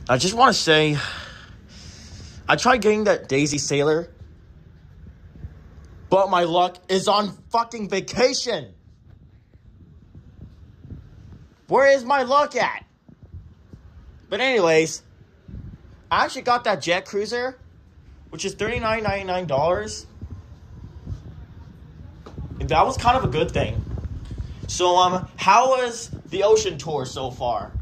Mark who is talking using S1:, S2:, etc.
S1: I just want to say, I tried getting that Daisy Sailor, but my luck is on fucking vacation. Where is my luck at? But anyways, I actually got that Jet Cruiser, which is $39.99. That was kind of a good thing. So, how was the ocean tour so far?